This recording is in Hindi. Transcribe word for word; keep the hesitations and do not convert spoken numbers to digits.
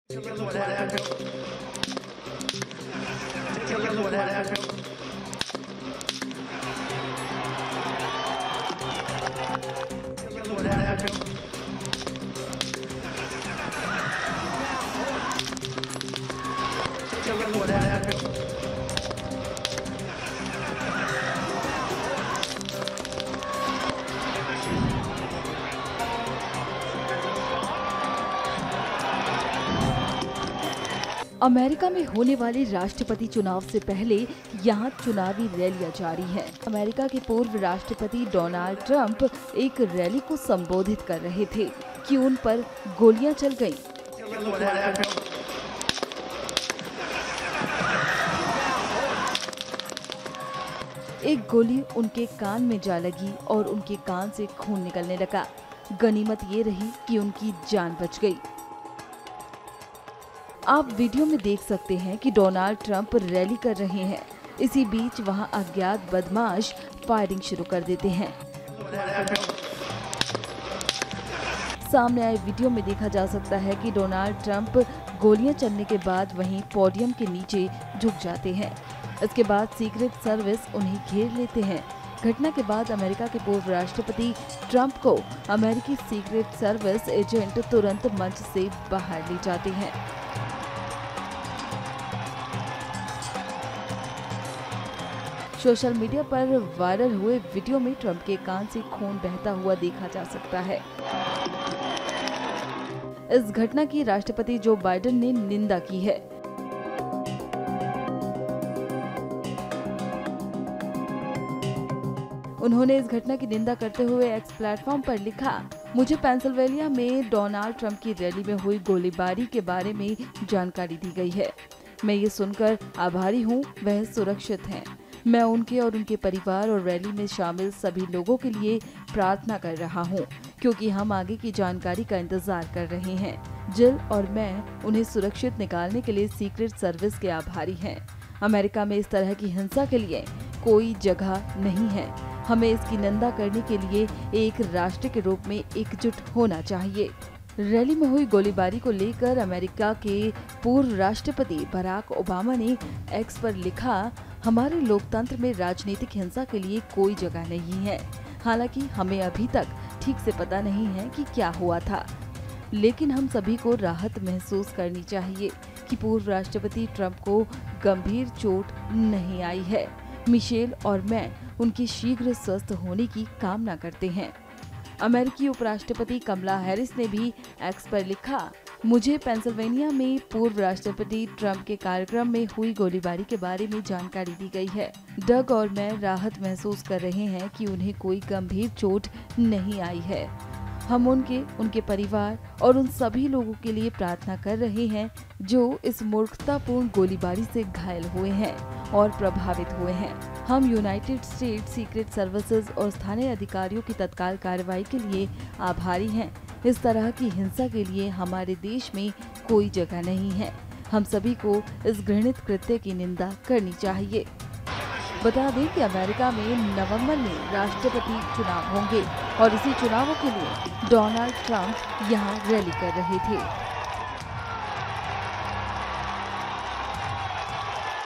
अमेरिका में होने वाले राष्ट्रपति चुनाव से पहले यहाँ चुनावी रैलियां जारी हैं। अमेरिका के पूर्व राष्ट्रपति डोनाल्ड ट्रंप एक रैली को संबोधित कर रहे थे कि उन पर गोलियां चल गईं। एक गोली उनके कान में जा लगी और उनके कान से खून निकलने लगा। गनीमत ये रही कि उनकी जान बच गई। आप वीडियो में देख सकते हैं कि डोनाल्ड ट्रंप रैली कर रहे हैं। इसी बीच वहां अज्ञात बदमाश फायरिंग शुरू कर देते हैं। सामने आए वीडियो में देखा जा सकता है कि डोनाल्ड ट्रंप गोलियां चलने के बाद वहीं पोडियम के नीचे झुक जाते हैं। इसके बाद सीक्रेट सर्विस उन्हें घेर लेते हैं। घटना के बाद अमेरिका के पूर्व राष्ट्रपति ट्रंप को अमेरिकी सीक्रेट सर्विस एजेंट तुरंत मंच से बाहर ले जाते हैं। सोशल मीडिया पर वायरल हुए वीडियो में ट्रंप के कान से खून बहता हुआ देखा जा सकता है। इस घटना की राष्ट्रपति जो बाइडेन ने निंदा की है। उन्होंने इस घटना की निंदा करते हुए एक्स प्लेटफॉर्म पर लिखा, मुझे पेंसिल्वेनिया में डोनाल्ड ट्रंप की रैली में हुई गोलीबारी के बारे में जानकारी दी गई है। मैं ये सुनकर आभारी हूँ, वह सुरक्षित हैं। मैं उनके और उनके परिवार और रैली में शामिल सभी लोगों के लिए प्रार्थना कर रहा हूं, क्योंकि हम आगे की जानकारी का इंतजार कर रहे हैं। जिल और मैं उन्हें सुरक्षित निकालने के लिए सीक्रेट सर्विस के आभारी हैं। अमेरिका में इस तरह की हिंसा के लिए कोई जगह नहीं है। हमें इसकी निंदा करने के लिए एक राष्ट्र के रूप में एकजुट होना चाहिए। रैली में हुई गोलीबारी को लेकर अमेरिका के पूर्व राष्ट्रपति बराक ओबामा ने एक्स पर लिखा, हमारे लोकतंत्र में राजनीतिक हिंसा के लिए कोई जगह नहीं है। हालांकि हमें अभी तक ठीक से पता नहीं है कि क्या हुआ था, लेकिन हम सभी को राहत महसूस करनी चाहिए कि पूर्व राष्ट्रपति ट्रंप को गंभीर चोट नहीं आई है। मिशेल और मैं उनके शीघ्र स्वस्थ होने की कामना करते हैं। अमेरिकी उपराष्ट्रपति कमला हैरिस ने भी एक्स पर लिखा, मुझे पेंसिल्वेनिया में पूर्व राष्ट्रपति ट्रंप के कार्यक्रम में हुई गोलीबारी के बारे में जानकारी दी गई है। डग और मैं राहत महसूस कर रहे हैं कि उन्हें कोई गंभीर चोट नहीं आई है। हम उनके, उनके परिवार और उन सभी लोगों के लिए प्रार्थना कर रहे हैं जो इस मूर्खतापूर्ण गोलीबारी से घायल हुए हैं और प्रभावित हुए हैं। हम यूनाइटेड स्टेट्स सीक्रेट सर्विसेज और स्थानीय अधिकारियों की तत्काल कार्रवाई के लिए आभारी हैं। इस तरह की हिंसा के लिए हमारे देश में कोई जगह नहीं है। हम सभी को इस घृणित कृत्य की निंदा करनी चाहिए। बता दें कि अमेरिका में नवंबर में राष्ट्रपति चुनाव होंगे और इसी चुनावों के लिए डोनाल्ड ट्रंप यहां रैली कर रहे थे।